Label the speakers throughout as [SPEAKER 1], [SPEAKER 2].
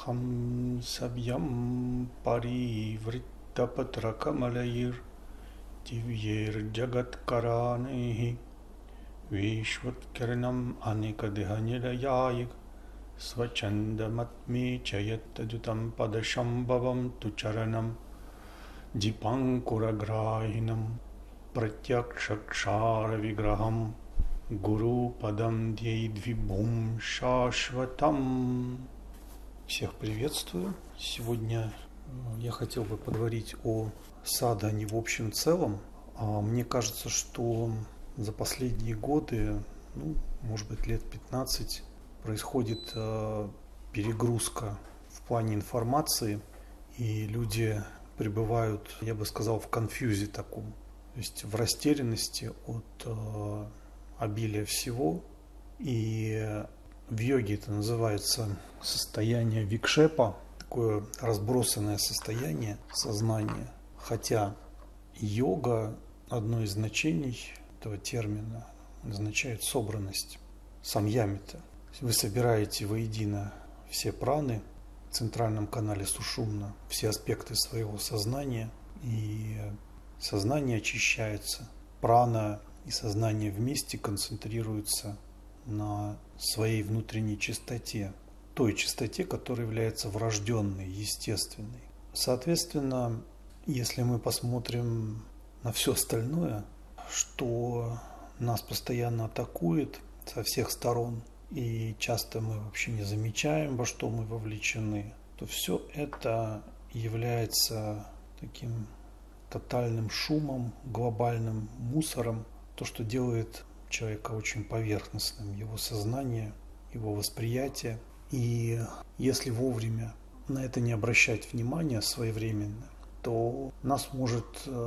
[SPEAKER 1] Хамсабьям паривриттапатракамалаир Divyer Jagatkaraneh Vishwatkirnam Anikadihanilayayik Swachandamatme Chayatadutam Padashambhavam Tucharanam Dipankuragrahinam Pratyakshakshara Vigraham Гуру Падам Дьейдвибхум Шашватам. Всех приветствую. Сегодня я хотел бы поговорить о садхане в общем целом. Мне кажется, что за последние годы, может быть, лет 15, происходит перегрузка в плане информации, и люди пребывают, я бы сказал, в конфьюзе таком, то есть в растерянности от обилия всего. И в йоге это называется состояние викшепа, такое разбросанное состояние сознания. Хотя йога, одно из значений этого термина, означает собранность, самьямита. Вы собираете воедино все праны в центральном канале Сушумна, все аспекты своего сознания, и сознание очищается. Прана и сознание вместе концентрируются на своей внутренней чистоте, той чистоте, которая является врожденной, естественной. Соответственно, если мы посмотрим на все остальное, что нас постоянно атакует со всех сторон, и часто мы вообще не замечаем, во что мы вовлечены, то все это является таким тотальным шумом, глобальным мусором, то, что делает человека очень поверхностным, его сознание, его восприятие. И если вовремя на это не обращать внимания своевременно, то нас может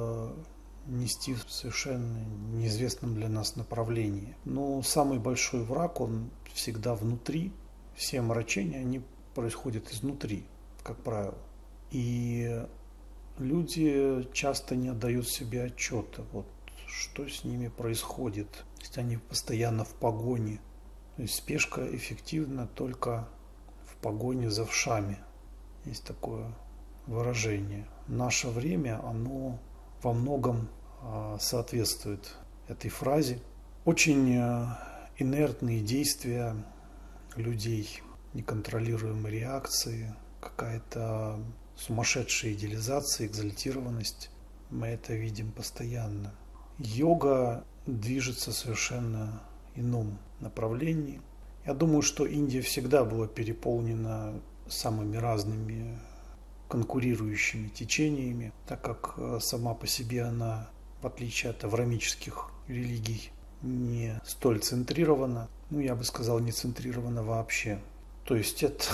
[SPEAKER 1] нести в совершенно неизвестном для нас направлении. Но самый большой враг, он всегда внутри. Все омрачения, они происходят изнутри, как правило. И люди часто не отдают себе отчета, что с ними происходит. То есть они постоянно в погоне. То есть спешка эффективна только в погоне за вшами. Есть такое выражение. Наше время, оно во многом соответствует этой фразе. Очень инертные действия людей, неконтролируемые реакции, какая-то сумасшедшая идеализация, экзальтированность. Мы это видим постоянно. Йога движется в совершенно ином направлении. Я думаю, что Индия всегда была переполнена самыми разными конкурирующими течениями, так как сама по себе она, в отличие от авраамических религий, не столь центрирована. Я бы сказал, не центрирована вообще. То есть это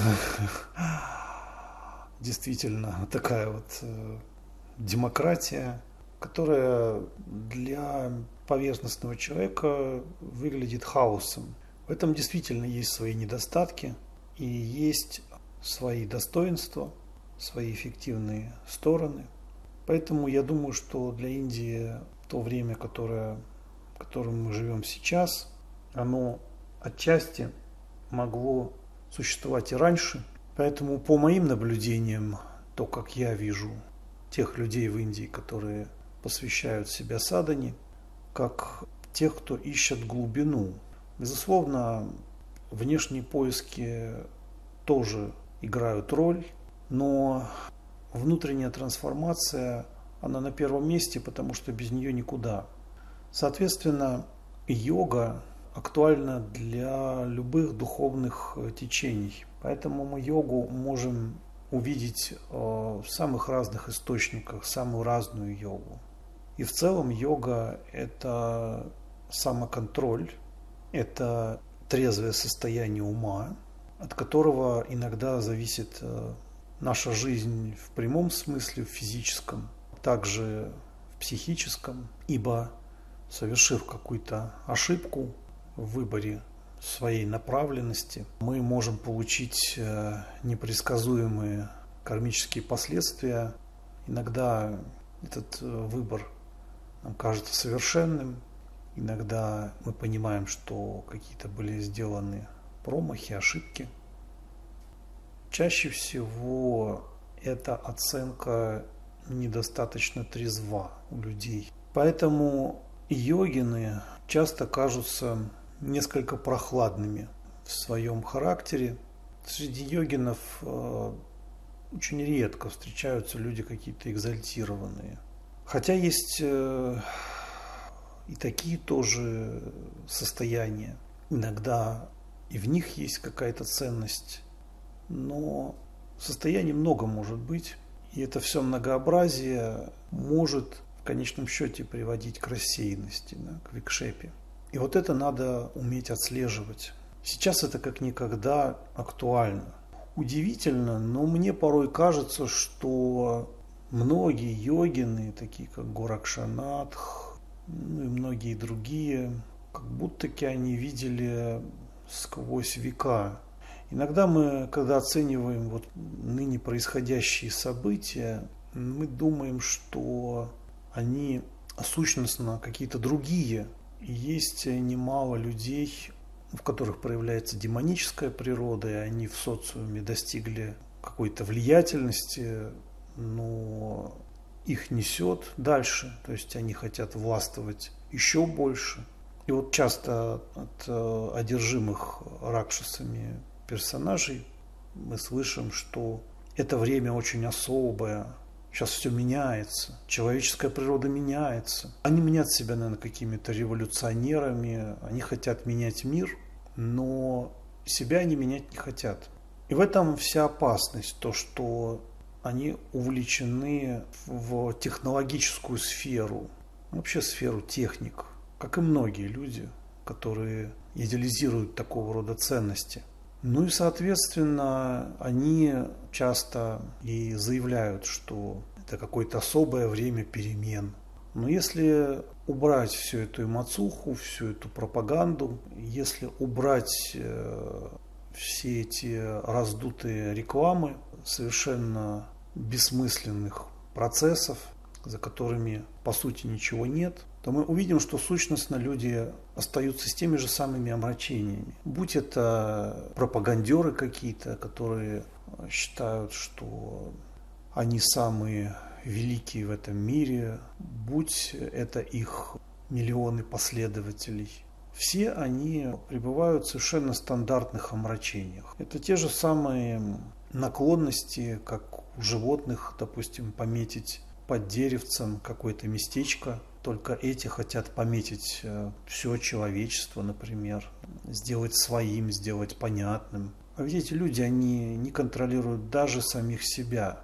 [SPEAKER 1] действительно такая демократия, которая для поверхностного человека выглядит хаосом. В этом действительно есть свои недостатки и есть свои достоинства, свои эффективные стороны. Поэтому я думаю, что для Индии то время, в котором мы живем сейчас, оно отчасти могло существовать и раньше. Поэтому по моим наблюдениям, то, как я вижу тех людей в Индии, которые посвящают себя садхане, как тех, кто ищет глубину. Безусловно, внешние поиски тоже играют роль, но внутренняя трансформация, она на первом месте, потому что без нее никуда. Соответственно, йога актуальна для любых духовных течений. Поэтому мы йогу можем увидеть в самых разных источниках, самую разную йогу. И в целом йога – это самоконтроль, это трезвое состояние ума, от которого иногда зависит наша жизнь в прямом смысле, в физическом, также в психическом, ибо совершив какую-то ошибку в выборе своей направленности, мы можем получить непредсказуемые кармические последствия. Иногда этот выбор нам кажется совершенным, иногда мы понимаем, что какие-то были сделаны промахи, ошибки. чаще всего эта оценка недостаточно трезва у людей. Поэтому йогины часто кажутся несколько прохладными в своем характере. Среди йогинов очень редко встречаются люди какие-то экзальтированные. Хотя есть и такие тоже состояния. Иногда и в них есть какая-то ценность, но состояний много может быть. И это все многообразие может в конечном счете приводить к рассеянности, да, к викшепе. И вот это надо уметь отслеживать. Сейчас это как никогда актуально. Удивительно, но мне порой кажется, что многие йогины, такие как Горакшанатх, ну и многие другие, как будто-таки они видели сквозь века. Иногда мы, когда оцениваем вот ныне происходящие события, мы думаем, что они сущностно какие-то другие. И есть немало людей, в которых проявляется демоническая природа, и они в социуме достигли какой-то влиятельности, но их несет дальше, то есть они хотят властвовать еще больше. И вот часто от одержимых ракшасами персонажей мы слышим, что это время очень особое, сейчас все меняется, человеческая природа меняется. Они меняют себя, наверное, какими-то революционерами, они хотят менять мир, но себя они менять не хотят. И в этом вся опасность, то, что они увлечены в технологическую сферу, вообще сферу техник, как и многие люди, которые идеализируют такого рода ценности. Ну и, соответственно, они часто и заявляют, что это какое-то особое время перемен. Но если убрать всю эту эмоцуху, всю эту пропаганду, если убрать все эти раздутые рекламы, совершенно бессмысленных процессов, за которыми по сути ничего нет, то мы увидим, что сущностно люди остаются с теми же самыми омрачениями. Будь это пропагандеры какие-то, которые считают, что они самые великие в этом мире, будь это их миллионы последователей. Все они пребывают в совершенно стандартных омрачениях. Это те же самые наклонности, как у животных, допустим, пометить под деревцем какое-то местечко. Только эти хотят пометить все человечество, например, сделать своим, сделать понятным. А ведь эти люди, они не контролируют даже самих себя,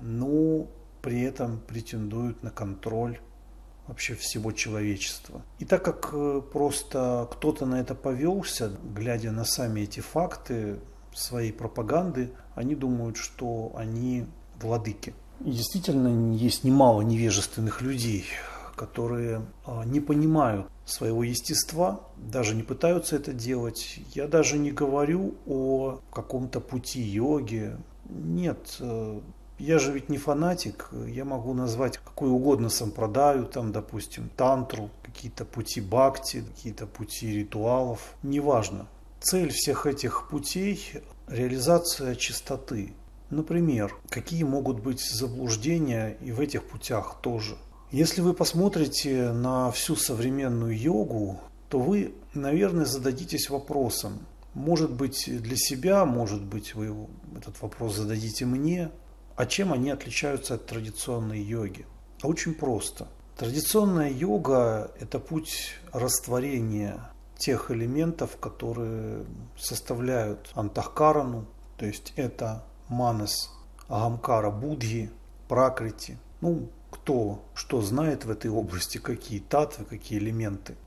[SPEAKER 1] но при этом претендуют на контроль вообще всего человечества. И так как просто кто-то на это повелся, глядя на сами эти факты своей пропаганды, они думают, что они владыки. И действительно есть немало невежественных людей, которые не понимают своего естества, даже не пытаются это делать. Я даже не говорю о каком-то пути йоги. Нет, я же ведь не фанатик, я могу назвать какую угодно сампрадаю, там, допустим, тантру, какие-то пути бхакти, какие-то пути ритуалов, неважно. Цель всех этих путей – реализация чистоты. Например, какие могут быть заблуждения и в этих путях тоже. Если вы посмотрите на всю современную йогу, то вы, наверное, зададитесь вопросом. Может быть, для себя, может быть, вы этот вопрос зададите мне. А чем они отличаются от традиционной йоги? А очень просто. Традиционная йога – это путь растворения тех элементов, которые составляют антахкарану, то есть это манас, агамкара, будхи, пракрити. Ну, кто что знает в этой области, какие татвы, какие элементы.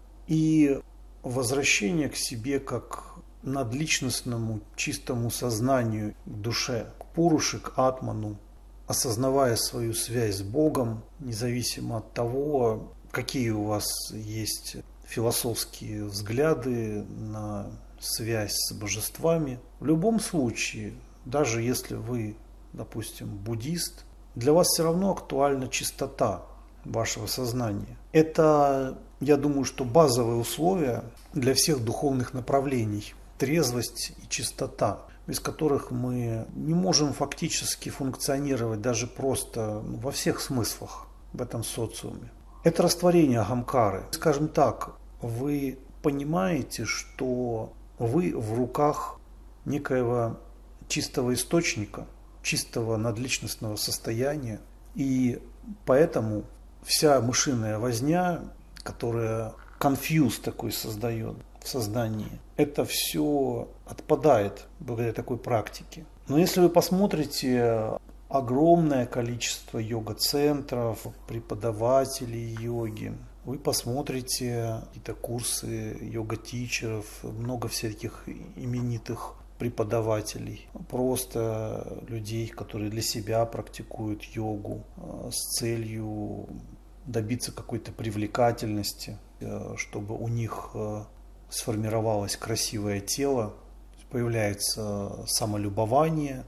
[SPEAKER 1] И возвращение к себе как надличностному чистому сознанию, к душе, к пуруше, к атману, осознавая свою связь с Богом, независимо от того, какие у вас есть философские взгляды на связь с божествами. В любом случае, даже если вы, допустим, буддист, для вас все равно актуальна чистота вашего сознания. Это, я думаю, что базовые условия для всех духовных направлений. Трезвость и чистота. без которых мы не можем фактически функционировать даже просто во всех смыслах в этом социуме. Это растворение агамкары. Скажем так, вы понимаете, что вы в руках некоего чистого источника, чистого надличностного состояния, и поэтому вся мышиная возня, которая конфьюз такой создает в сознании, это все отпадает благодаря такой практике. Но если вы посмотрите огромное количество йога-центров, преподавателей йоги, вы посмотрите какие-то курсы йога-тичеров, много всяких именитых преподавателей, просто людей, которые для себя практикуют йогу с целью добиться какой-то привлекательности, чтобы у них сформировалось красивое тело, появляется самолюбование,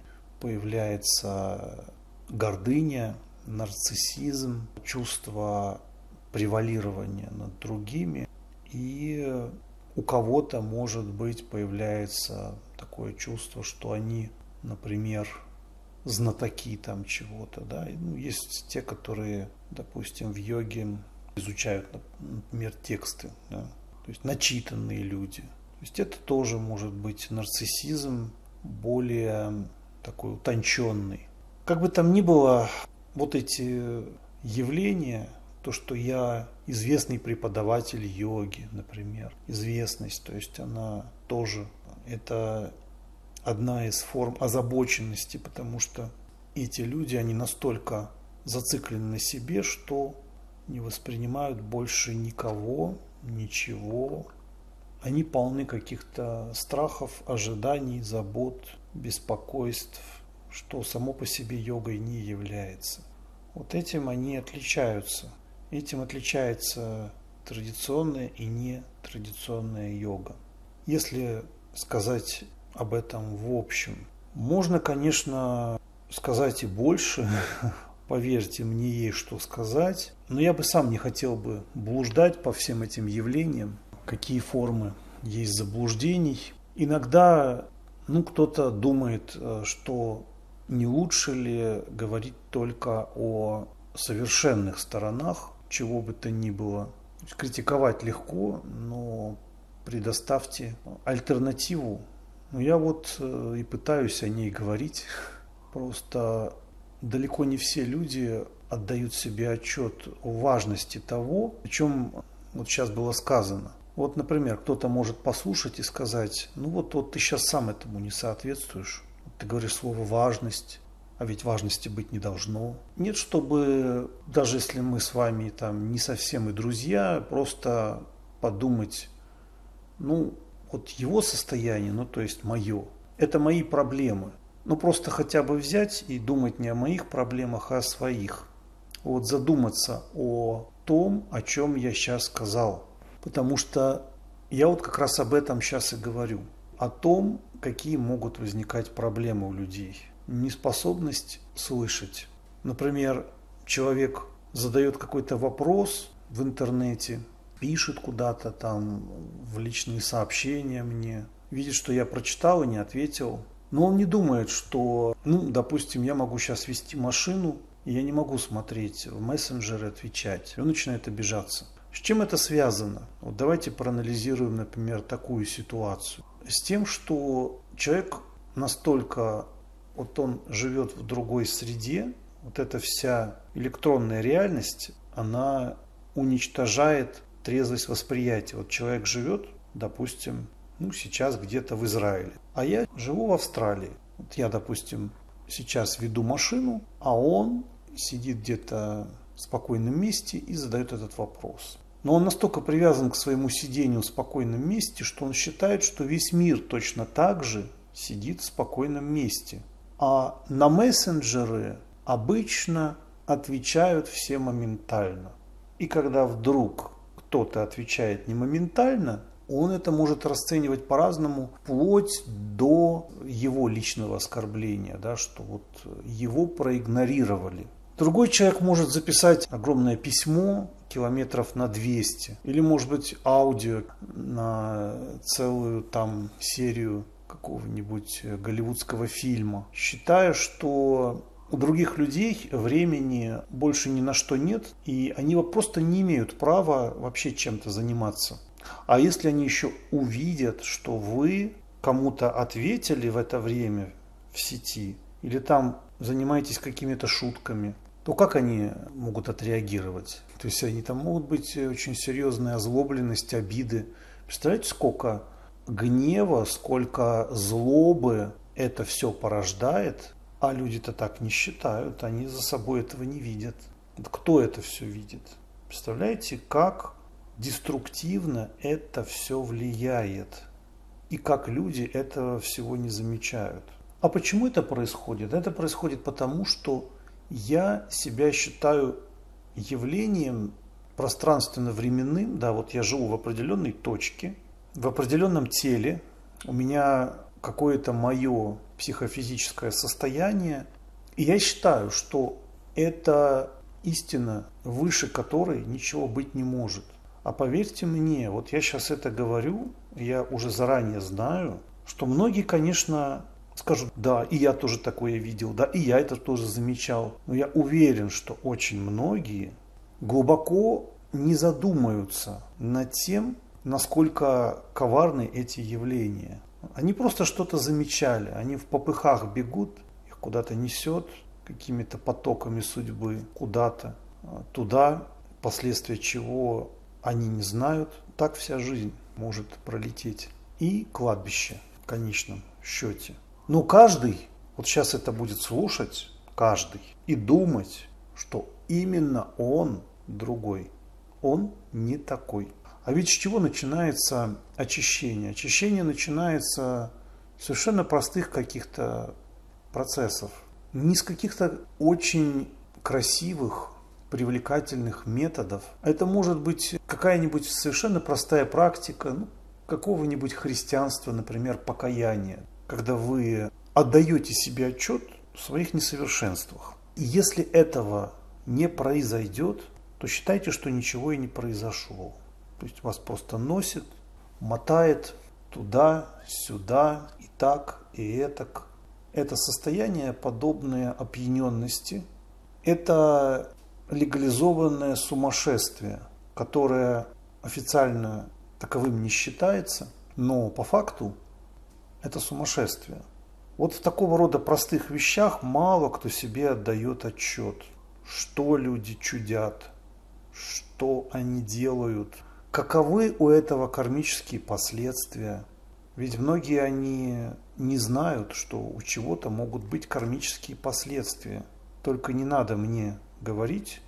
[SPEAKER 1] появляется гордыня, нарциссизм, чувство превалирования над другими, и у кого-то, может быть, появляется такое чувство, что они, например, знатоки там чего-то, да. Ну, есть те, которые, допустим, в йоге изучают, например, тексты, да? То есть начитанные люди. То есть это тоже может быть нарциссизм более такой утонченный. Как бы там ни было, вот эти явления, то, что я известный преподаватель йоги, например, известность, то есть она тоже, это одна из форм озабоченности, потому что эти люди, они настолько зациклены на себе, что не воспринимают больше никого, ничего. Они полны каких-то страхов, ожиданий, забот, беспокойств, что само по себе йогой не является. Вот этим они отличаются. Этим отличается традиционная и нетрадиционная йога. Если сказать об этом в общем, можно, конечно, сказать и больше, поверьте мне, есть что сказать, но я бы сам не хотел бы блуждать по всем этим явлениям, какие формы есть заблуждений. Иногда кто-то думает, что не лучше ли говорить только о совершенных сторонах, чего бы то ни было. Критиковать легко, но предоставьте альтернативу. Я и пытаюсь о ней говорить. Просто далеко не все люди отдают себе отчет о важности того, о чем сейчас было сказано. Например, кто-то может послушать и сказать, ты сейчас сам этому не соответствуешь. Ты говоришь слово «важность», а ведь важности быть не должно. Нет, чтобы, даже если мы с вами там не совсем и друзья, просто подумать, его состояние, то есть мое, это мои проблемы. Просто хотя бы взять и думать не о моих проблемах, а о своих. Задуматься о том, о чем я сейчас сказал. Потому что я как раз об этом сейчас и говорю. О том, какие могут возникать проблемы у людей. Неспособность слышать. Например, человек задает какой-то вопрос в интернете, пишет куда-то там в личные сообщения мне, видит, что я прочитал и не ответил. Но он не думает, что, допустим, я могу сейчас вести машину, и я не могу смотреть в мессенджеры, отвечать. И он начинает обижаться. С чем это связано? Давайте проанализируем, например, такую ситуацию. С тем, что человек настолько, он живет в другой среде, эта вся электронная реальность, она уничтожает трезвость восприятия. Человек живет, допустим, сейчас где-то в Израиле, а я живу в Австралии. Я, допустим, сейчас веду машину, а он сидит где-то в спокойном месте и задает этот вопрос. Но он настолько привязан к своему сидению в спокойном месте, что он считает, что весь мир точно так же сидит в спокойном месте. А на мессенджеры обычно отвечают все моментально. И когда вдруг кто-то отвечает не моментально, он это может расценивать по-разному, вплоть до его личного оскорбления, что его проигнорировали. Другой человек может записать огромное письмо километров на 200, или, может быть, аудио на целую серию какого-нибудь голливудского фильма, считая, что у других людей времени больше ни на что нет, и они просто не имеют права вообще чем-то заниматься. А если они еще увидят, что вы кому-то ответили в это время в сети, или там занимаетесь какими-то шутками, то как они могут отреагировать? То есть они там могут быть очень серьезные озлобленность, обиды. Представляете, сколько гнева, сколько злобы это все порождает, а люди-то так не считают, они за собой этого не видят. Кто это все видит? Представляете, как деструктивно это все влияет и как люди этого всего не замечают. А почему это происходит? Это происходит потому, что я себя считаю явлением пространственно-временным. Да, вот я живу в определенной точке, в определенном теле, у меня какое-то мое психофизическое состояние, и я считаю, что это истина, выше которой ничего быть не может. А поверьте мне, вот я сейчас это говорю, я уже заранее знаю, что многие, конечно, скажут: да, и я тоже такое видел, да, и я это тоже замечал. Но я уверен, что очень многие глубоко не задумаются над тем, насколько коварны эти явления. Они просто что-то замечали, они в попыхах бегут, их куда-то несет какими-то потоками судьбы, куда-то, туда, последствия чего они не знают. Так вся жизнь может пролететь. И кладбище в конечном счете. Но каждый, вот сейчас это будет слушать, каждый, и думать, что именно он другой, он не такой. А ведь с чего начинается очищение? Очищение начинается с совершенно простых каких-то процессов. Не с каких-то очень красивых, привлекательных методов. Это может быть какая-нибудь совершенно простая практика, какого-нибудь христианства, например, покаяния, когда вы отдаете себе отчет в своих несовершенствах. И если этого не произойдет, то считайте, что ничего и не произошло. То есть вас просто носит, мотает туда, сюда, и так, и этак. Это состояние, подобное опьяненности, это легализованное сумасшествие, которое официально таковым не считается, но по факту это сумасшествие. Вот в такого рода простых вещах мало кто себе отдает отчет, что люди чудят, что они делают, каковы у этого кармические последствия. Ведь многие они не знают, что у чего-то могут быть кармические последствия. Только не надо мне говорить: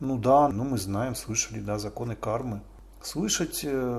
[SPEAKER 1] мы знаем, слышали, да, законы кармы. Слышать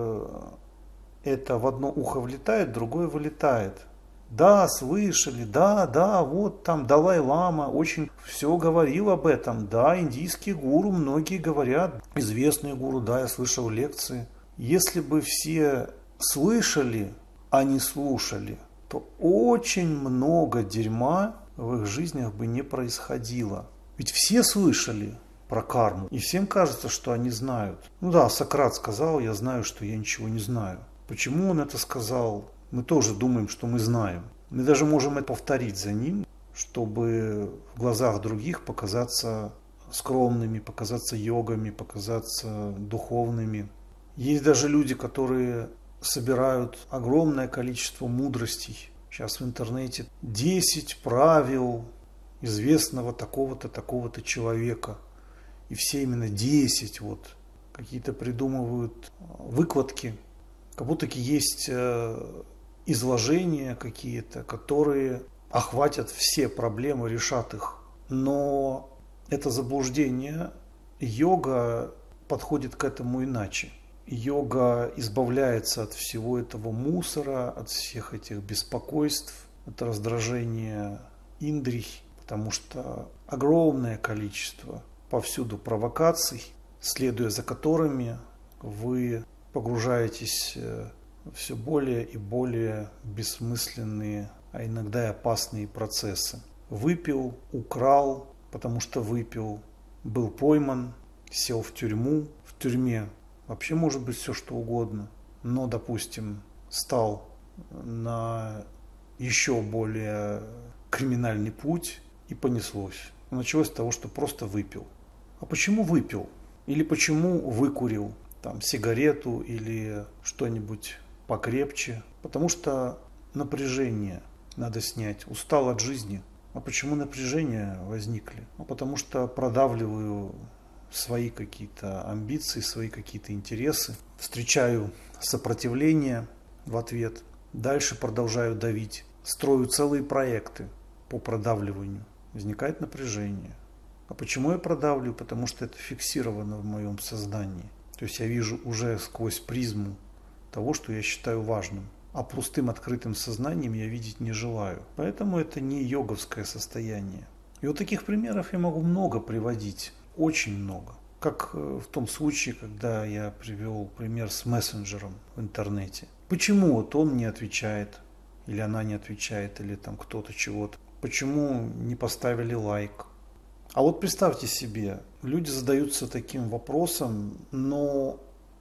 [SPEAKER 1] это в одно ухо влетает, в другое вылетает. Да, слышали, да, вот там Далай-лама очень все говорил об этом. Да, индийские гуру, многие говорят, известные гуру, да, я слышал лекции. Если бы все слышали, а не слушали, то очень много дерьма в их жизнях бы не происходило. Ведь все слышали про карму, и всем кажется, что они знают. Сократ сказал: я знаю, что я ничего не знаю. Почему он это сказал? Мы тоже думаем, что мы знаем. Мы даже можем это повторить за ним, чтобы в глазах других показаться скромными, показаться йогами, показаться духовными. Есть даже люди, которые собирают огромное количество мудростей. Сейчас в интернете 10 правил известного такого-то, такого-то человека. И все именно 10 какие-то придумывают выкладки. Как будто есть изложения какие-то, которые охватят все проблемы, решат их. Но это заблуждение. Йога подходит к этому иначе. Йога избавляется от всего этого мусора, от всех этих беспокойств, от раздражения индрий, потому что огромное количество повсюду провокаций, следуя за которыми вы погружаетесь в все более и более бессмысленные, а иногда и опасные процессы. Выпил, украл, потому что выпил, был пойман, сел в тюрьму. В тюрьме вообще может быть все что угодно, но, допустим, стал на еще более криминальный путь, и понеслось. Началось с того, что просто выпил. А почему выпил? Или почему выкурил там сигарету или что-нибудь покрепче? Потому что напряжение надо снять. Устал от жизни. А почему напряжения возникли? А потому что продавливаю свои какие-то амбиции, свои какие-то интересы. Встречаю сопротивление в ответ. Дальше продолжаю давить. Строю целые проекты по продавливанию. Возникает напряжение. А почему я продавливаю? Потому что это фиксировано в моем сознании. То есть я вижу уже сквозь призму того, что я считаю важным. А пустым открытым сознанием я видеть не желаю. Поэтому это не йоговское состояние. И вот таких примеров я могу много приводить. Очень много. Как в том случае, когда я привел пример с мессенджером в интернете. Почему вот он не отвечает, или она не отвечает, или там кто-то чего-то. Почему не поставили лайк? А вот представьте себе, люди задаются таким вопросом, но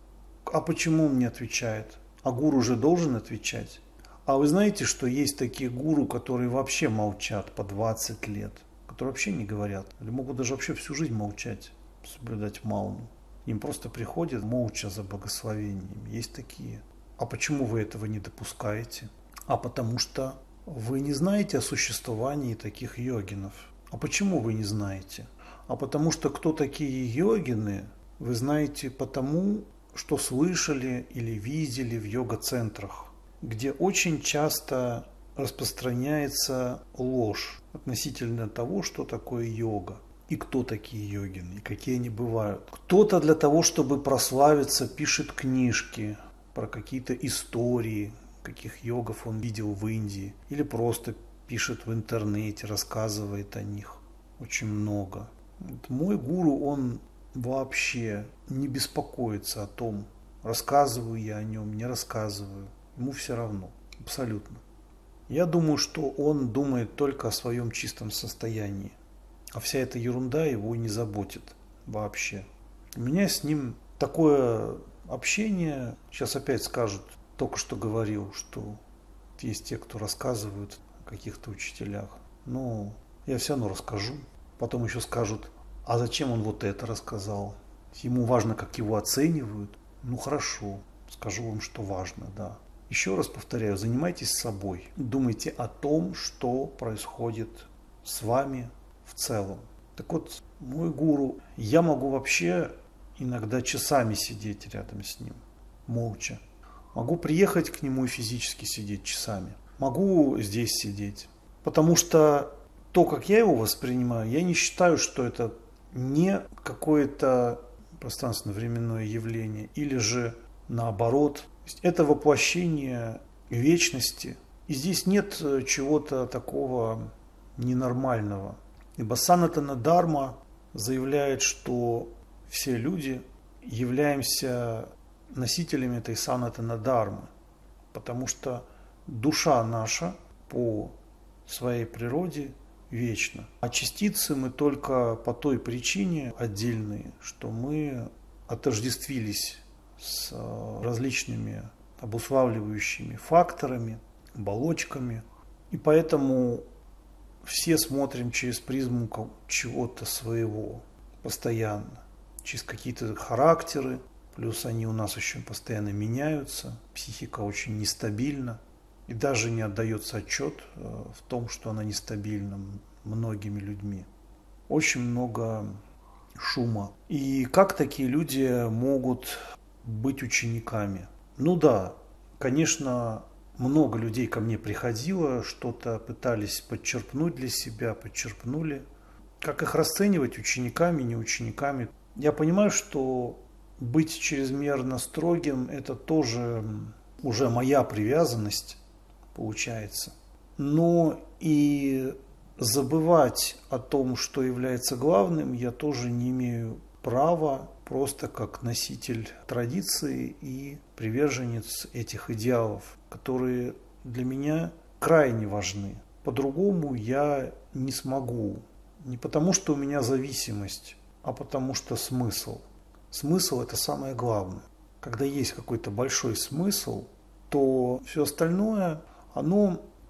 [SPEAKER 1] а почему он не отвечает? А гуру же должен отвечать. А вы знаете, что есть такие гуру, которые вообще молчат по 20 лет, которые вообще не говорят, или могут даже вообще всю жизнь молчать, соблюдать малну. Им просто приходят молча за благословением. Есть такие. А почему вы этого не допускаете? А потому что вы не знаете о существовании таких йогинов. А почему вы не знаете? А потому что кто такие йогины, вы знаете потому, что слышали или видели в йога-центрах, где очень часто распространяется ложь относительно того, что такое йога. И кто такие йогины, и какие они бывают. Кто-то для того, чтобы прославиться, пишет книжки про какие-то истории, каких йогов он видел в Индии, или просто пишет в интернете, рассказывает о них очень много. Вот мой гуру, он вообще не беспокоится о том, рассказываю я о нем, не рассказываю. Ему все равно, абсолютно. Я думаю, что он думает только о своем чистом состоянии, а вся эта ерунда его не заботит вообще. У меня с ним такое общение, сейчас опять скажут, только что говорил, что есть те, кто рассказывают о каких-то учителях. Но я все равно расскажу. Потом еще скажут, а зачем он вот это рассказал? Ему важно, как его оценивают. Ну хорошо, скажу вам, что важно, да. Еще раз повторяю, занимайтесь собой. Думайте о том, что происходит с вами в целом. Так вот, мой гуру, я могу вообще иногда часами сидеть рядом с ним, молча. Могу приехать к нему и физически сидеть часами. Могу здесь сидеть. Потому что то, как я его воспринимаю, я не считаю, что это не какое-то пространственно-временное явление, или же наоборот. Это воплощение вечности. И здесь нет чего-то такого ненормального. Ибо санатана дхарма заявляет, что все люди являемся носителями этой санатана дхармы, потому что душа наша по своей природе вечна. А частицы мы только по той причине отдельные, что мы отождествились с различными обуславливающими факторами, оболочками. И поэтому все смотрим через призму чего-то своего постоянно, через какие-то характеры. Плюс они у нас еще постоянно меняются, психика очень нестабильна и даже не отдается отчет в том, что она нестабильна многими людьми. Очень много шума. И как такие люди могут быть учениками? Ну да, конечно, много людей ко мне приходило, что-то пытались подчерпнуть для себя, подчерпнули. Как их расценивать, учениками, не учениками? Я понимаю, что быть чрезмерно строгим – это тоже уже моя привязанность, получается. Но и забывать о том, что является главным, я тоже не имею права, просто как носитель традиции и приверженец этих идеалов, которые для меня крайне важны. По-другому я не смогу. Не потому, что у меня зависимость, а потому что смысл. Смысл – это самое главное. Когда есть какой-то большой смысл, то все остальное, оно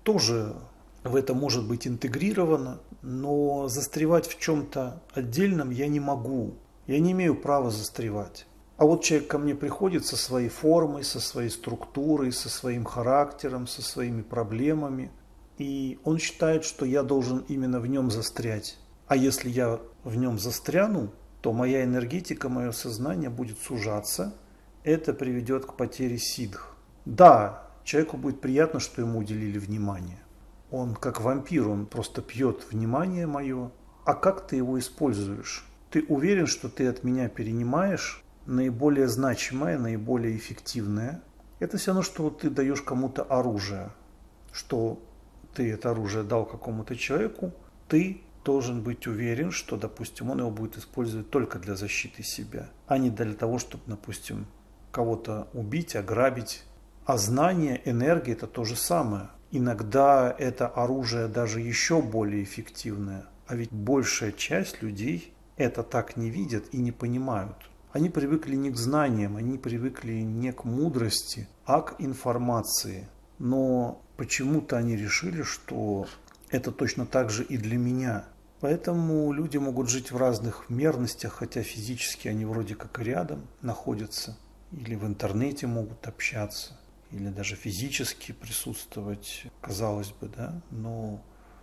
[SPEAKER 1] тоже в это может быть интегрировано, но застревать в чем-то отдельном я не могу. Я не имею права застревать. А вот человек ко мне приходит со своей формой, со своей структурой, со своим характером, со своими проблемами. И он считает, что я должен именно в нем застрять. А если я в нем застряну, то моя энергетика, мое сознание будет сужаться. Это приведет к потере сиддх. Да, человеку будет приятно, что ему уделили внимание. Он как вампир, он просто пьет внимание мое. А как ты его используешь? Ты уверен, что ты от меня перенимаешь наиболее значимое, наиболее эффективное? Это все равно, что ты даешь кому-то оружие. Что ты это оружие дал какому-то человеку, ты должен быть уверен, что, допустим, он его будет использовать только для защиты себя, а не для того, чтобы, допустим, кого-то убить, ограбить. А знание, энергия – это то же самое. Иногда это оружие даже еще более эффективное. А ведь большая часть людей это так не видят и не понимают. Они привыкли не к знаниям, они привыкли не к мудрости, а к информации. Но почему-то они решили, что это точно так же и для меня. Поэтому люди могут жить в разных мерностях, хотя физически они вроде как и рядом находятся. Или в интернете могут общаться, или даже физически присутствовать, казалось бы, да, но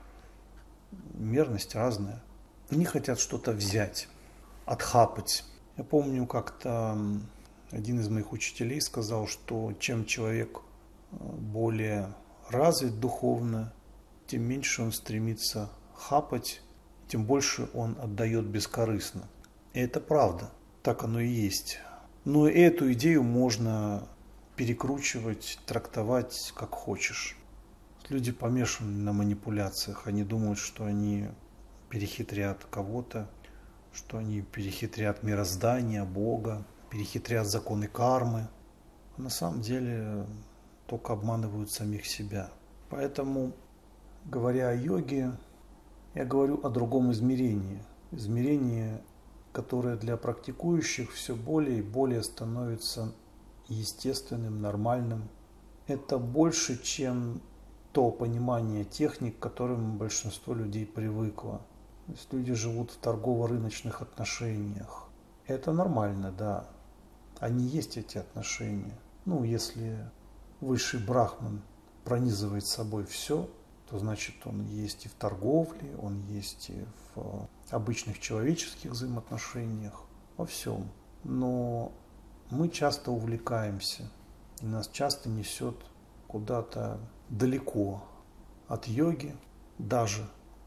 [SPEAKER 1] мерность разная. Они хотят что-то взять, отхапать. Я помню, как-то один из моих учителей сказал, что чем человек более развит духовно, тем меньше он стремится хапать, тем больше он отдает бескорыстно. И это правда, так оно и есть. Но эту идею можно перекручивать, трактовать как хочешь. Люди помешаны на манипуляциях, они думают, что они перехитрят кого-то, что они перехитрят мироздание, Бога, перехитрят законы кармы. А на самом деле только обманывают самих себя. Поэтому, говоря о йоге, я говорю о другом измерении. Измерении, которое для практикующих все более и более становится естественным, нормальным. Это больше, чем то понимание техник, к которым большинство людей привыкло. То есть люди живут в торгово-рыночных отношениях. Это нормально, да. Они есть, эти отношения. Ну, если высший брахман пронизывает собой все, то значит он есть и в торговле, он есть и в обычных человеческих взаимоотношениях, во всем. Но мы часто увлекаемся, и нас часто несет куда-то далеко от йоги. Даже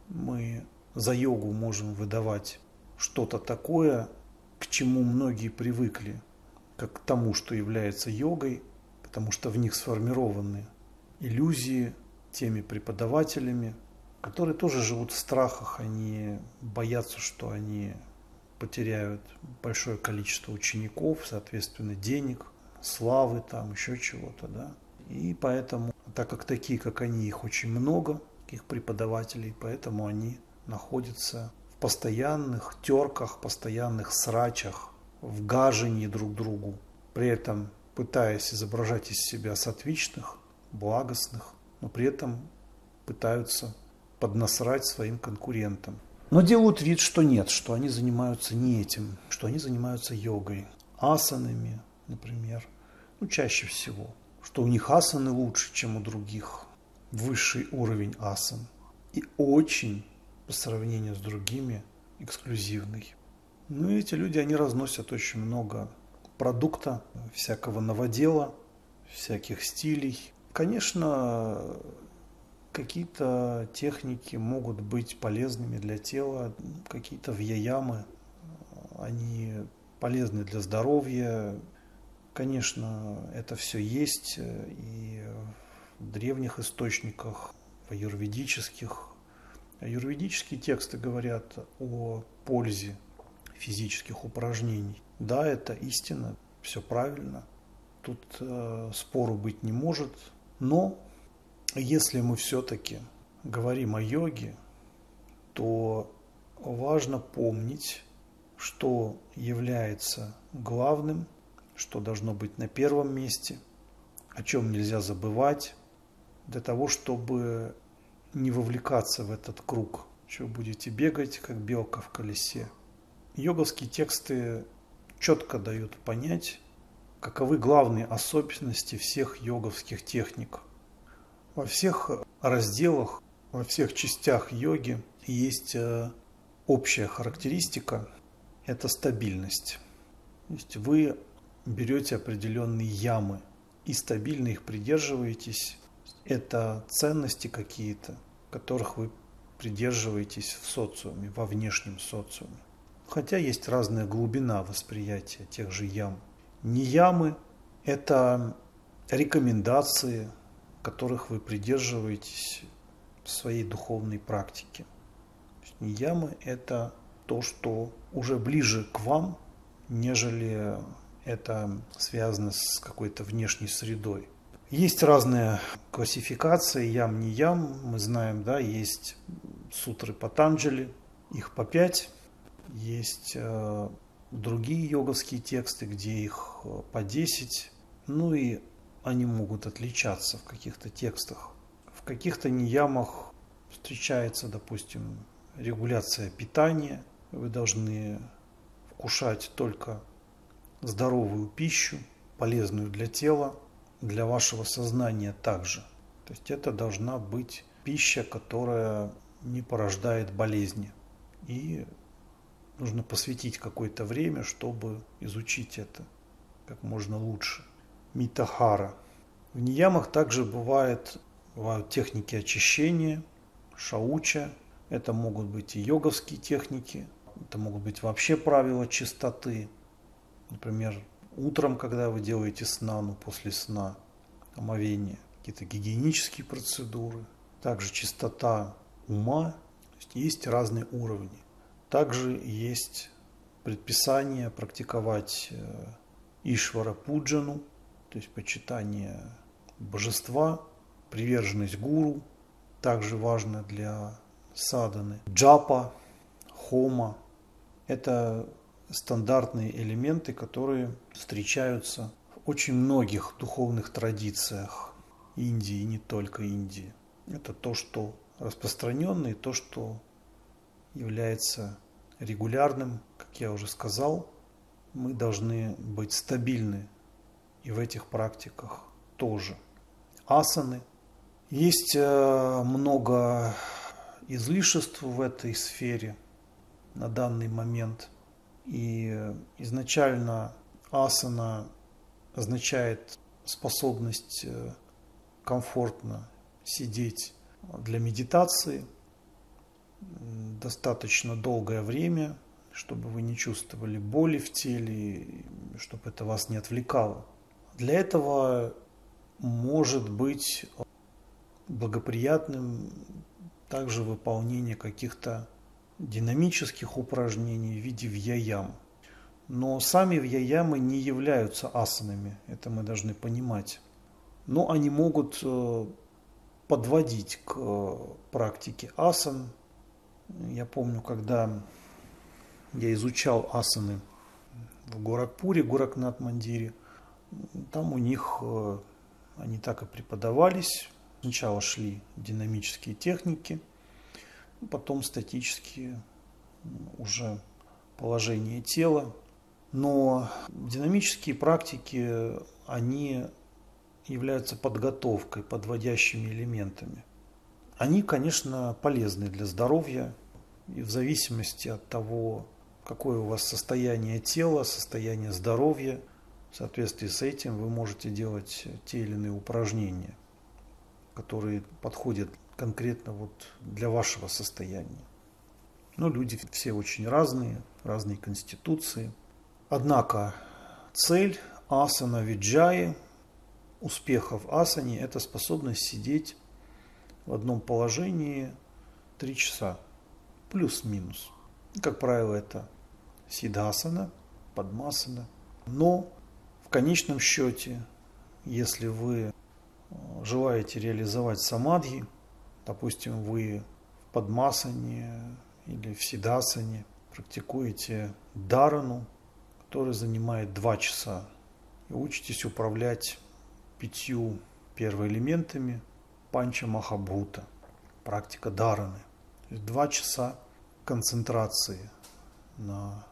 [SPEAKER 1] мы за йогу можем выдавать что-то такое, к чему многие привыкли, как к тому, что является йогой, потому что в них сформированы иллюзии теми преподавателями, которые тоже живут в страхах, они боятся, что они потеряют большое количество учеников, соответственно, денег, славы, там еще чего-то, да. И поэтому, так как такие, как они, их очень много, таких преподавателей, поэтому они находятся в постоянных терках, постоянных срачах, в гажении друг другу, при этом пытаясь изображать из себя сатвичных, благостных, но при этом пытаются поднасрать своим конкурентам. Но делают вид, что нет, что они занимаются не этим, что они занимаются йогой, асанами, например, чаще всего, что у них асаны лучше, чем у других, высший уровень асан, и очень, по сравнению с другими, эксклюзивный. Ну и эти люди, они разносят очень много продукта, всякого новодела, всяких стилей. Конечно, какие-то техники могут быть полезными для тела, какие-то вьяямы, они полезны для здоровья. Конечно, это все есть и в древних источниках, в аюрведических. Аюрведические тексты говорят о пользе физических упражнений. Да, это истина, все правильно. Тут спору быть не может. Но если мы все-таки говорим о йоге, то важно помнить, что является главным, что должно быть на первом месте, о чем нельзя забывать. для того, чтобы не вовлекаться в этот круг, что будете бегать, как белка в колесе. Йоговские тексты четко дают понять, каковы главные особенности всех йоговских техник. Во всех разделах, во всех частях йоги есть общая характеристика – это стабильность. То есть вы берете определенные ямы и стабильно их придерживаетесь. Это ценности какие-то, которых вы придерживаетесь в социуме, во внешнем социуме. Хотя есть разная глубина восприятия тех же ям. Ниямы – это рекомендации, которых вы придерживаетесь в своей духовной практике. Ниямы – это то, что уже ближе к вам, нежели это связано с какой-то внешней средой. Есть разные классификации ям-ниям, мы знаем, да, есть сутры Патанджали, их по 5, есть другие йоговские тексты, где их по 10, ну и они могут отличаться в каких-то текстах. В каких-то ниямах встречается, допустим, регуляция питания, вы должны вкушать только здоровую пищу, полезную для тела, для вашего сознания также. То есть это должна быть пища, которая не порождает болезни. И нужно посвятить какое-то время, чтобы изучить это как можно лучше. Митахара. В ниямах также бывают техники очищения, шауча. Это могут быть и йоговские техники, это могут быть вообще правила чистоты. Например, утром, когда вы делаете снану, после сна, омовение, какие-то гигиенические процедуры. Также чистота ума. Есть разные уровни. Также есть предписание практиковать Ишвара Пуджану, то есть почитание божества, приверженность гуру, также важно для садханы. Джапа, хома – это стандартные элементы, которые встречаются в очень многих духовных традициях Индии, и не только Индии. Это то, что распространенно, и то, что является регулярным. Как я уже сказал, мы должны быть стабильны и в этих практиках тоже. Асаны. Есть много излишеств в этой сфере на данный момент. И изначально асана означает способность комфортно сидеть для медитации достаточно долгое время, чтобы вы не чувствовали боли в теле, чтобы это вас не отвлекало. Для этого может быть благоприятным также выполнение каких-то динамических упражнений в виде вьяям. Но сами вьяямы не являются асанами, это мы должны понимать. Но они могут подводить к практике асан. Я помню, когда я изучал асаны в Горакпуре, Горакнат-мандире, там у них они так и преподавались. Сначала шли динамические техники, потом статические уже положение тела. Но динамические практики, они являются подготовкой, подводящими элементами. Они, конечно, полезны для здоровья, и в зависимости от того, какое у вас состояние тела, состояние здоровья, в соответствии с этим вы можете делать те или иные упражнения, которые подходят конкретно вот для вашего состояния. Но люди все очень разные, разные конституции. Однако цель асана виджаи, успеха в асане, это способность сидеть в одном положении 3 часа, плюс-минус. Как правило, это сидхасана, падмасана. Но в конечном счете, если вы желаете реализовать самадхи, допустим, вы в падмасане или в сидхасане практикуете дарану, который занимает 2 часа, и учитесь управлять 5 первоэлементами, панча махабхута, практика дхараны. 2 часа концентрации на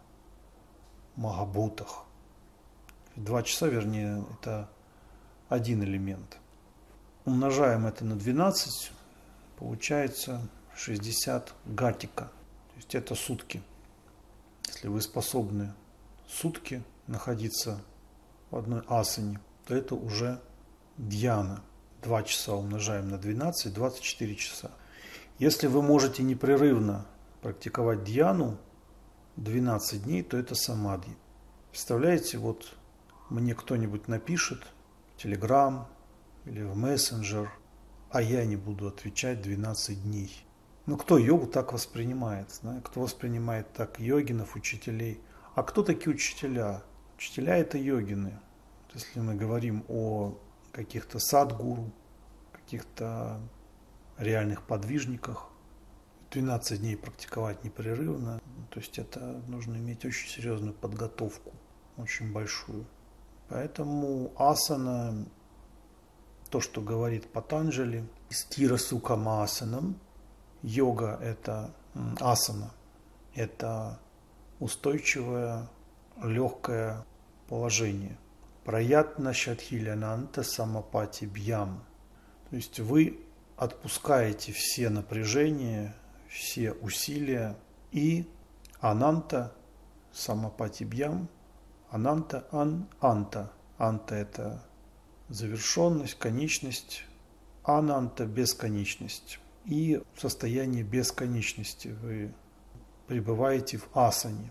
[SPEAKER 1] махабхутах. 2 часа, вернее, это один элемент. Умножаем это на 12, получается 60 гатика. То есть это сутки. Если вы способны сутки находиться в одной асане, то это уже дьяна. 2 часа умножаем на 12, 24 часа. Если вы можете непрерывно практиковать дьяну 12 дней, то это самадхи. Представляете, вот мне кто-нибудь напишет в Telegram или в мессенджер, а я не буду отвечать 12 дней. Ну, кто йогу так воспринимает? Кто воспринимает так йогинов, учителей? А кто такие учителя? Учителя – это йогины. Если мы говорим о каких-то садгуру, каких-то реальных подвижниках, 12 дней практиковать непрерывно, то есть это нужно иметь очень серьезную подготовку, очень большую. Поэтому асана, то, что говорит Патанджали, стира сукама асанам, йога – это асана, это устойчивое, легкое положение. Праятна шатхилянанта самапати бьям. То есть вы отпускаете все напряжения, все усилия и ананта самапати бьям, ананта анта. Анта – это завершенность, конечность, ананта – бесконечность. И в состоянии бесконечности вы пребываете в асане.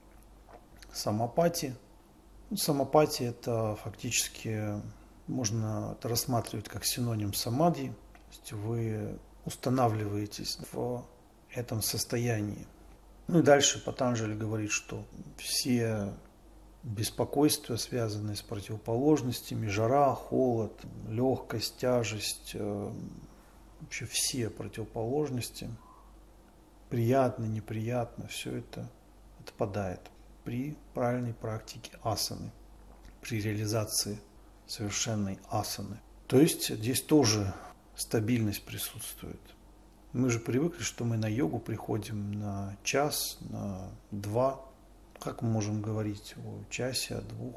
[SPEAKER 1] Самапати. Самапати – это фактически можно это рассматривать как синоним самадхи. То есть вы устанавливаетесь в этом состоянии. Ну и дальше Патанджали говорит, что все беспокойства, связанные с противоположностями, жара, холод, легкость, тяжесть, вообще все противоположности, приятно, неприятно, все это отпадает при правильной практике асаны, при реализации совершенной асаны. То есть здесь тоже стабильность присутствует. Мы же привыкли, что мы на йогу приходим на час, на 2. Как мы можем говорить о часе, о 2,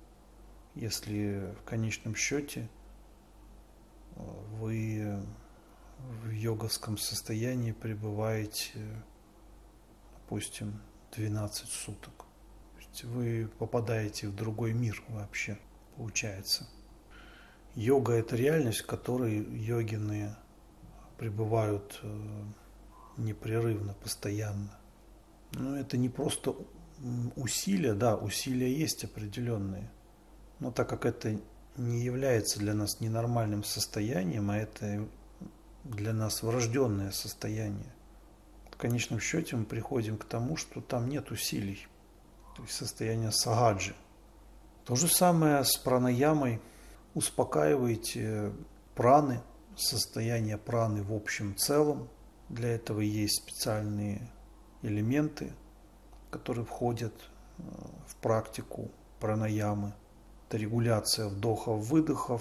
[SPEAKER 1] если в конечном счете вы в йоговском состоянии пребываете, допустим, 12 суток. То есть вы попадаете в другой мир вообще, получается. Йога – это реальность, в которой йогины пребывают непрерывно, постоянно. Но это не просто усилия, да, усилия есть определенные. Но так как это не является для нас ненормальным состоянием, а это для нас врожденное состояние, в конечном счете мы приходим к тому, что там нет усилий. То есть состояние сагаджи. То же самое с пранаямой. Успокаиваете праны, состояние праны в общем целом. Для этого есть специальные элементы, которые входят в практику пранаямы. Это регуляция вдохов-выдохов.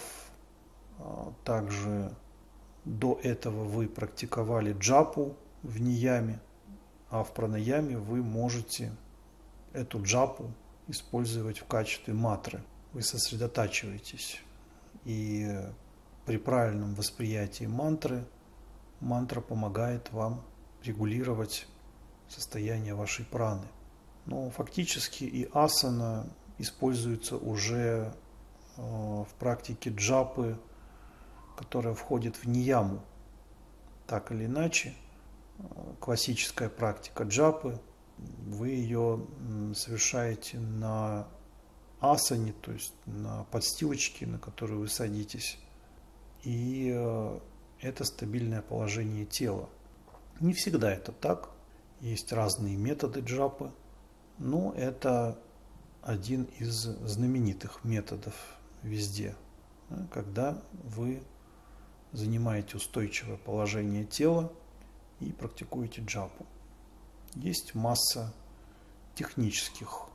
[SPEAKER 1] Также до этого вы практиковали джапу в нияме, а в пранаяме вы можете эту джапу использовать в качестве мантры. Вы сосредотачиваетесь. И при правильном восприятии мантры, мантра помогает вам регулировать состояние вашей праны. Но фактически и асана используется уже в практике джапы, которая входит в нияму. Так или иначе, классическая практика джапы, вы ее совершаете на асане, то есть на подстилочке, на которую вы садитесь. И это стабильное положение тела. Не всегда это так. Есть разные методы джапы, но это один из знаменитых методов везде, когда вы занимаете устойчивое положение тела и практикуете джапу. Есть масса технических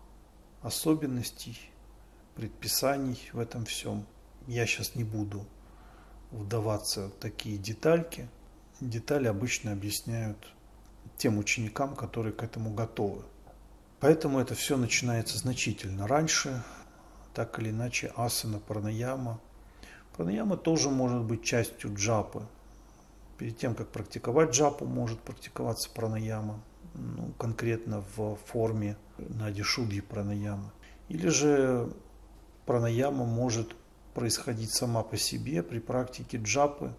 [SPEAKER 1] особенностей, предписаний в этом всем. Я сейчас не буду вдаваться в такие детальки. Детали обычно объясняют тем ученикам, которые к этому готовы. Поэтому это все начинается значительно раньше, так или иначе асана, пранаяма. Пранаяма тоже может быть частью джапы. Перед тем, как практиковать джапу, может практиковаться пранаяма, конкретно в форме нади-шудхи пранаямы. Или же пранаяма может происходить сама по себе при практике джапы.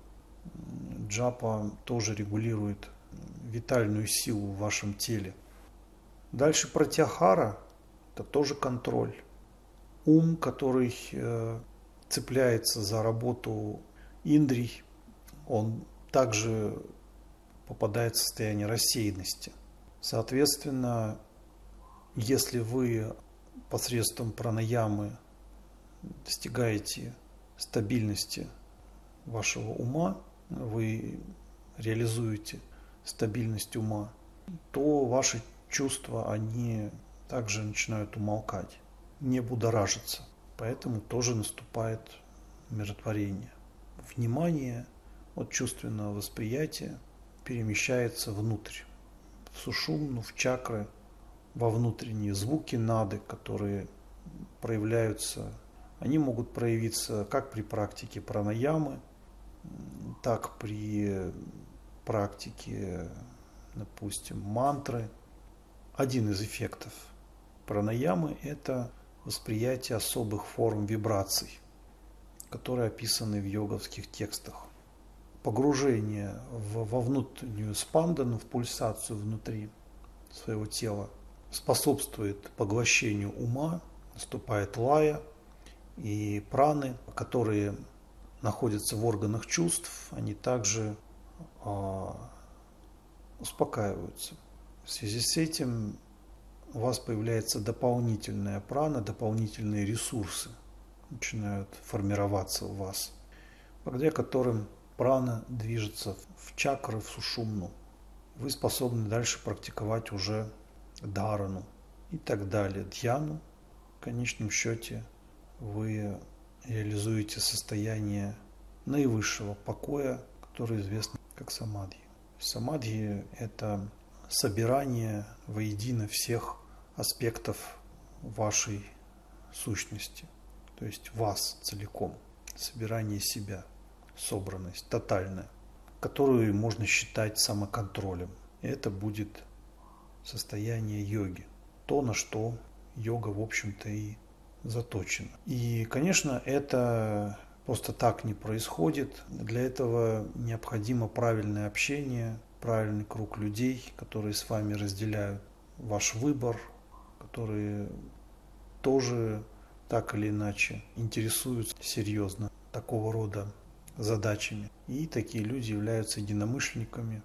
[SPEAKER 1] Джапа тоже регулирует витальную силу в вашем теле. Дальше пратяхара – это тоже контроль. Ум, который цепляется за работу индрий, он также попадает в состояние рассеянности. Соответственно, если вы посредством пранаямы достигаете стабильности вашего ума, вы реализуете стабильность ума, то ваши чувства, они также начинают умолкать, не будоражиться. Поэтому тоже наступает умиротворение. Внимание от чувственного восприятия перемещается внутрь, в сушумну, в чакры, во внутренние звуки нады, которые проявляются. Они могут проявиться как при практике пранаямы, так при практике, допустим, мантры. Один из эффектов пранаямы – это восприятие особых форм вибраций, которые описаны в йоговских текстах. Погружение во внутреннюю спандану, в пульсацию внутри своего тела способствует поглощению ума, наступает лая, и праны, которые находятся в органах чувств, они также успокаиваются. В связи с этим у вас появляется дополнительная прана, дополнительные ресурсы начинают формироваться у вас, благодаря которым прана движется в чакры, в сушумну. Вы способны дальше практиковать уже dhaрану и так далее, дьяну. В конечном счете вы реализуете состояние наивысшего покоя, которое известно как самадхи. Самадхи – это собирание воедино всех аспектов вашей сущности, то есть вас целиком, собирание себя, собранность тотальная, которую можно считать самоконтролем. И это будет состояние йоги, то, на что йога, в общем-то, и заточена. И, конечно, это просто так не происходит. Для этого необходимо правильное общение, правильный круг людей, которые с вами разделяют ваш выбор, которые тоже так или иначе интересуются серьезно такого рода задачами. И такие люди являются единомышленниками.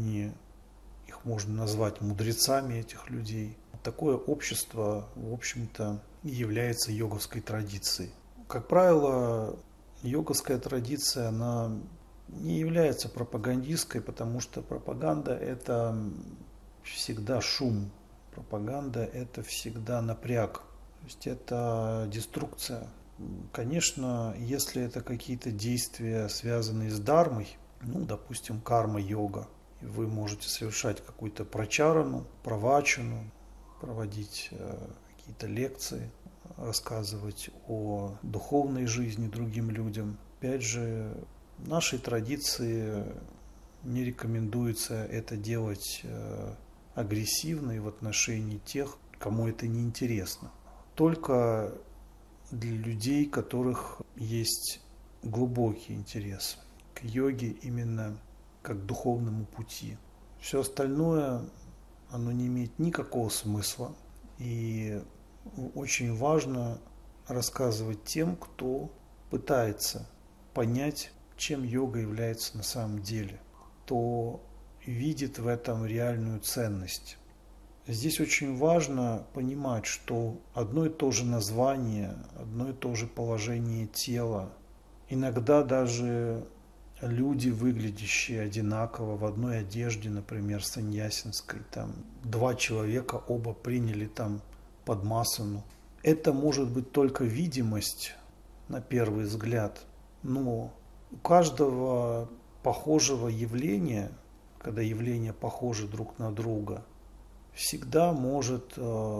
[SPEAKER 1] Их можно назвать мудрецами, этих людей. Такое общество, в общем-то, является йоговской традицией. Как правило, йоговская традиция, она не является пропагандистской, потому что пропаганда – это всегда шум, пропаганда – это всегда напряг, то есть это деструкция. Конечно, если это какие-то действия, связанные с дхармой, допустим, карма-йога, вы можете совершать какую-то прачарану, правачану, проводить какие-то лекции, рассказывать о духовной жизни другим людям. Опять же, в нашей традиции не рекомендуется это делать агрессивно и в отношении тех, кому это не интересно. Только для людей, у которых есть глубокий интерес к йоге именно как к духовному пути. Все остальное, оно не имеет никакого смысла. И очень важно рассказывать тем, кто пытается понять, чем йога является на самом деле, кто видит в этом реальную ценность. Здесь очень важно понимать, что одно и то же название, одно и то же положение тела, иногда даже люди, выглядящие одинаково в одной одежде, например, саньясинской, два человека оба приняли падмасану. Это может быть только видимость на первый взгляд, но У каждого похожего явления, когда явления похожи друг на друга, всегда может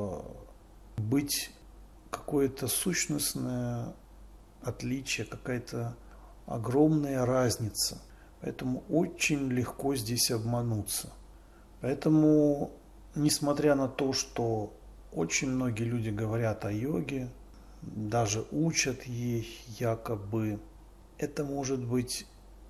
[SPEAKER 1] быть какое-то сущностное отличие, какая-то огромная разница. Поэтому очень легко здесь обмануться. Поэтому, несмотря на то, что очень многие люди говорят о йоге, даже учат ей якобы, это может быть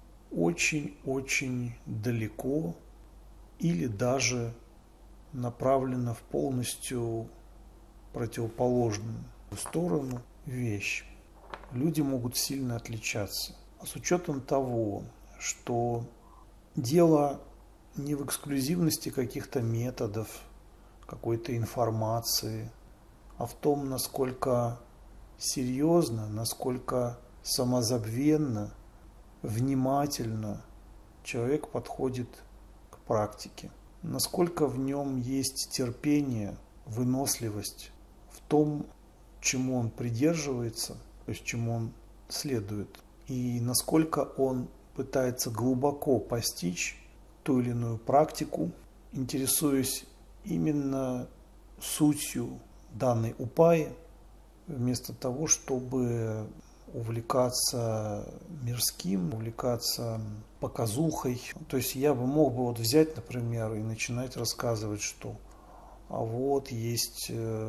[SPEAKER 1] очень-очень далеко или даже направлено в полностью противоположную сторону вещь. Люди могут сильно отличаться. А с учетом того, что дело не в эксклюзивности каких-то методов, какой-то информации, а в том, насколько серьезно, насколько самозабвенно, внимательно человек подходит к практике, насколько в нем есть терпение, выносливость в том, чему он придерживается, то есть чему он следует, и насколько он пытается глубоко постичь ту или иную практику, интересуясь именно сутью данной упаи, вместо того, чтобы увлекаться мирским, увлекаться показухой. То есть я бы мог бы вот взять, например, и начинать рассказывать, что а вот есть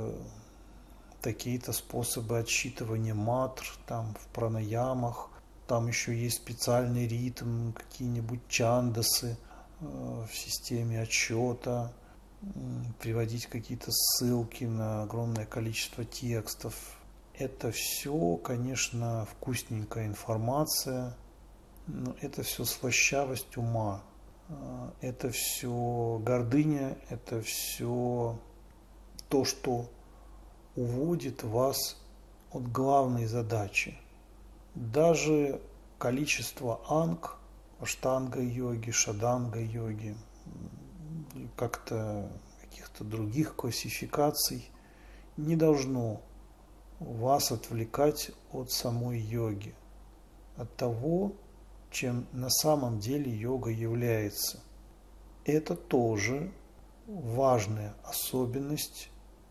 [SPEAKER 1] такие-то способы отсчитывания мантр там в пранаямах, там еще есть специальный ритм, какие-нибудь чандасы в системе отсчета, приводить какие-то ссылки на огромное количество текстов. Это все, конечно, вкусненькая информация, но это все слащавость ума, это все гордыня, это все то, что уводит вас от главной задачи. Даже количество анг, аштанга-йоги, шаданга-йоги, как-то каких-то других классификаций не должно вас отвлекать от самой йоги, от того, чем на самом деле йога является. Это тоже важная особенность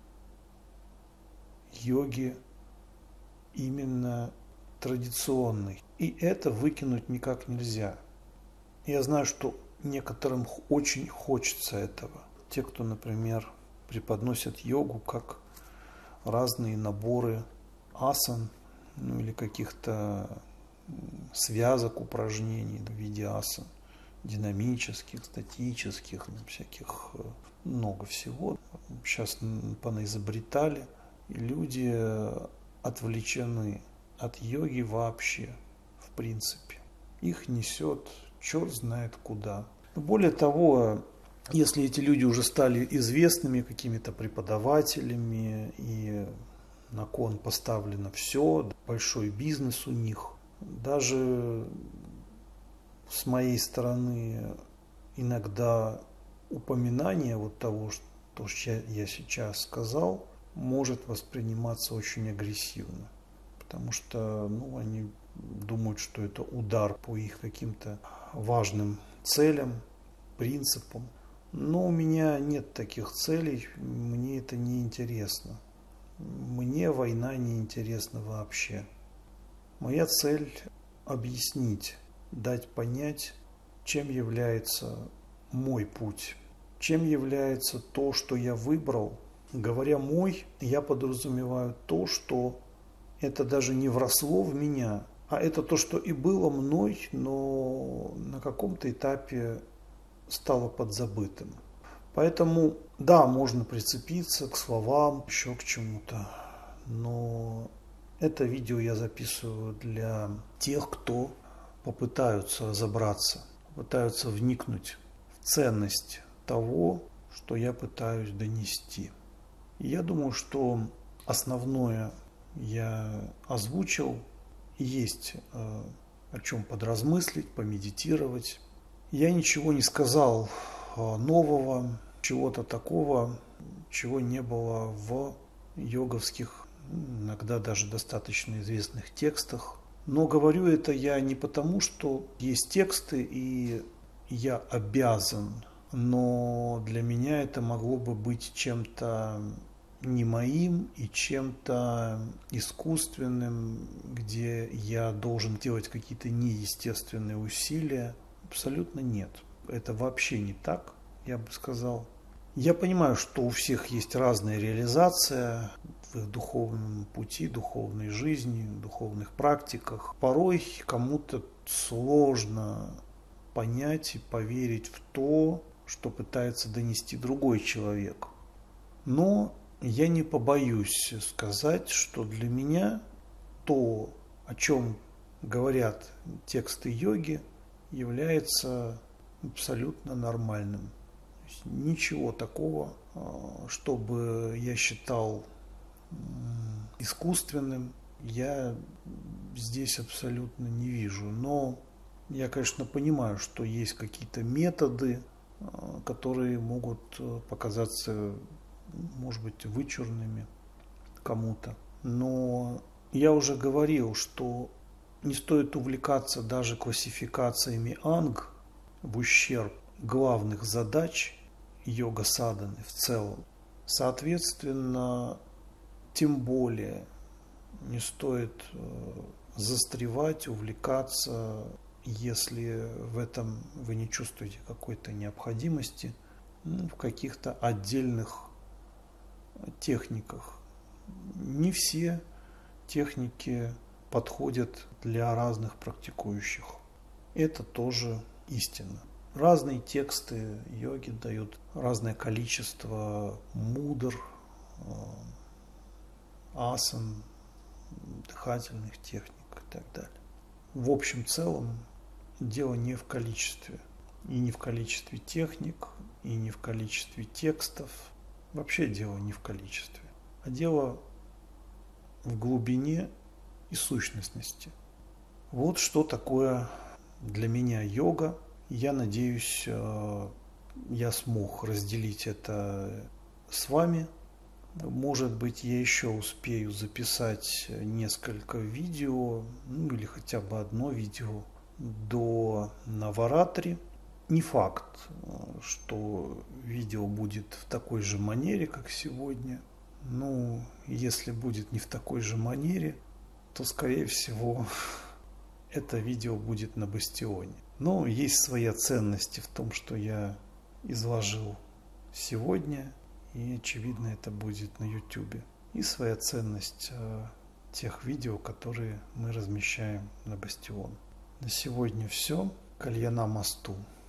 [SPEAKER 1] йоги именно традиционной. И это выкинуть никак нельзя. Я знаю, что некоторым очень хочется этого. Те, кто, например, преподносят йогу как разные наборы асан, ну или каких-то связок упражнений в виде асан, динамических, статических, всяких, много всего. Сейчас понаизобретали, и люди отвлечены от йоги вообще, в принципе. Их несет черт знает куда. Более того, если эти люди уже стали известными какими-то преподавателями и на кон поставлено все, большой бизнес у них, даже с моей стороны иногда упоминание вот того, что я сейчас сказал, может восприниматься очень агрессивно, потому что они думают, что это удар по их каким-то важным целям, принципам. Но у меня нет таких целей, мне это не интересно. Мне война не интересна вообще. Моя цель – объяснить, дать понять, чем является мой путь, чем является то, что я выбрал. Говоря «мой», я подразумеваю то, что это даже не вросло в меня, а это то, что и было мной, но на каком-то этапе стало подзабытым. Поэтому, да, можно прицепиться к словам, еще к чему-то, но это видео я записываю для тех, кто попытаются разобраться, попытаются вникнуть в ценность того, что я пытаюсь донести. И я думаю, что основное я озвучил, есть о чем подразмыслить, помедитировать. Я ничего не сказал нового, чего-то такого, чего не было в йоговских, иногда даже достаточно известных текстах. Но говорю это я не потому, что есть тексты и я обязан, но для меня это могло бы быть чем-то не моим и чем-то искусственным, где я должен делать какие-то неестественные усилия. Абсолютно нет. Это вообще не так, я бы сказал. Я понимаю, что у всех есть разная реализация в их духовном пути, духовной жизни, духовных практиках. Порой кому-то сложно понять и поверить в то, что пытается донести другой человек. Но я не побоюсь сказать, что для меня то, о чем говорят тексты йоги, является абсолютно нормальным. Ничего такого, чтобы я считал искусственным, я здесь абсолютно не вижу. Но я, конечно, понимаю, что есть какие-то методы, которые могут показаться, может быть, вычурными кому-то. Но я уже говорил, что не стоит увлекаться даже классификациями анг в ущерб главных задач йога-садханы в целом. Соответственно, тем более не стоит застревать, увлекаться, если в этом вы не чувствуете какой-то необходимости, в каких-то отдельных техниках. Не все техники подходят для разных практикующих. Это тоже истина. Разные тексты йоги дают разное количество мудр, асан, дыхательных техник и так далее. В общем целом дело не в количестве. И не в количестве техник, и не в количестве текстов. Вообще дело не в количестве. А дело в глубине и сущностности. Вот что такое для меня йога. Я надеюсь, я смог разделить это с вами. Может быть, я еще успею записать несколько видео, или хотя бы одно видео до Наваратри. Не факт, что видео будет в такой же манере, как сегодня. Ну, если будет не в такой же манере, то, скорее всего, это видео будет на Бастионе. Но есть своя ценность в том, что я изложил сегодня, и, очевидно, это будет на YouTube. И своя ценность тех видео, которые мы размещаем на Бастион. На сегодня все. Кальяна Масту.